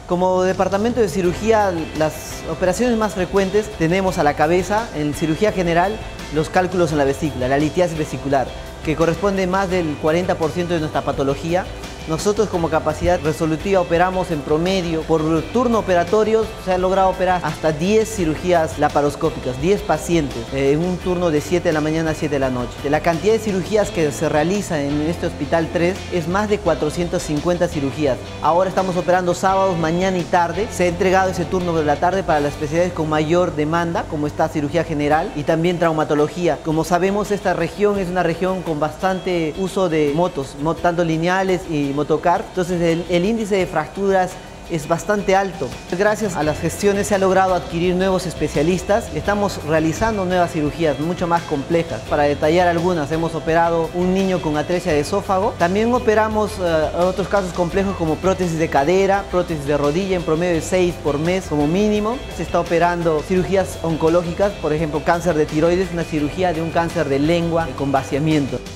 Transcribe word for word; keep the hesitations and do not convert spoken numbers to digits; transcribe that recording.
Como departamento de cirugía, las operaciones más frecuentes tenemos a la cabeza, en cirugía general, los cálculos en la vesícula, la litiasis vesicular, que corresponde más del cuarenta por ciento de nuestra patología. Nosotros como capacidad resolutiva operamos en promedio, por turno operatorio se han logrado operar hasta diez cirugías laparoscópicas, diez pacientes, eh, en un turno de siete de la mañana a siete de la noche. La cantidad de cirugías que se realiza en este hospital tres es más de cuatrocientas cincuenta cirugías. Ahora estamos operando sábados, mañana y tarde. Se ha entregado ese turno de la tarde para las especialidades con mayor demanda, como está cirugía general y también traumatología. Como sabemos, esta región es una región con bastante uso de motos, tanto lineales y motocar, entonces el, el índice de fracturas es bastante alto. Gracias a las gestiones se ha logrado adquirir nuevos especialistas. Estamos realizando nuevas cirugías mucho más complejas. Para detallar algunas, hemos operado un niño con atresia de esófago. También operamos uh, otros casos complejos como prótesis de cadera, prótesis de rodilla, en promedio de seis por mes como mínimo. Se está operando cirugías oncológicas, por ejemplo, cáncer de tiroides, una cirugía de un cáncer de lengua con vaciamiento.